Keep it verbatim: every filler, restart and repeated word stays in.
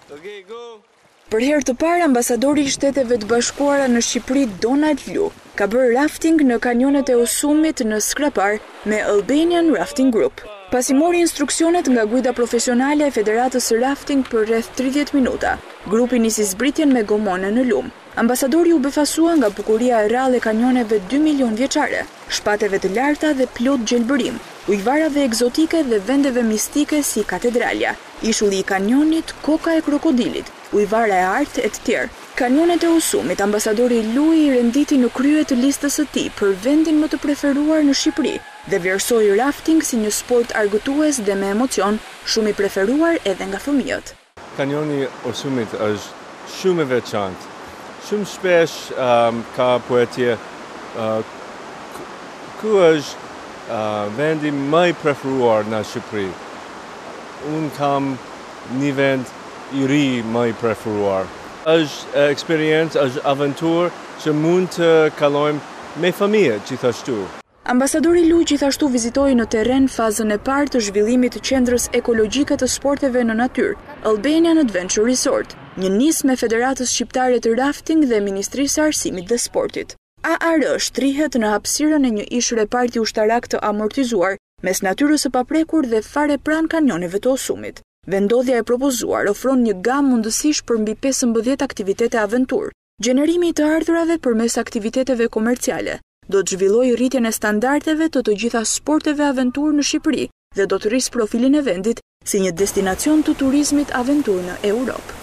Okay, go. Për herë të parë, ambasadori i Shteteve të Bashkuara në Shqipëri Donald Lu ka bërë rafting në kanionet e Osumit në Skrapar me Albania Rafting Group. Pasi mori instruksionet nga guida profesionale e Federatës rafting për rreth tridhjetë minuta, grupi nisi zbritjen me gomone në lumë. Ambasadori u befasua nga bukuria e rrallë e kanioneve dy milion vjeçare, shpateve të larta dhe plot gjelbërim, ujvarave egzotike dhe vendeve mistike si katedralja, ishulli i kanionit, koka e krokodilit, ujvara e artë e të tjerë. Kanionet e Osumit, ambasadori Lu i renditi në krye të listës së tij për vendin më të preferuar në Shqipëri dhe vlerësoi rafting si një sport argëtues dhe me emocion, shumë i preferuar edhe nga fëmijët. Kanioni Osumit është shumë e veçantë. Shumë shpesh um, ka pyetje uh, ku është uh, vendi më i preferuar në Shqipëri. Unë kam një vend i ri më i preferuar. Është eksperiencë, është aventurë që mund të kalojmë me familje gjithashtu. Ambasadori Lu gjithashtu vizitoi në terren fazën e parë të zhvillimit të qendrës ekologjike të sporteve në natyrë, Albania Adventure Resort, një nisë me Federatës Shqiptare të Rafting dhe Ministrisë së Arsimit dhe Sportit. A R shtrihet në hapësirën e një ish reparti ushtarak të amortizuar mes natyrës së paprekur dhe fare pranë kanioneve të Osumit. Vendodhja e propozuar ofron një gamë mundësish për mbi pesëmbëdhjetë aktivitete aventurë. Gjenerimi i të ardhurave përmes aktiviteteve komerciale do të zhvillojë rritjen e standardeve të të gjitha sporteve aventurë në Shqipëri dhe do të rrisë profilin e vendit si një destinacion të turizmit aventurë në Europë.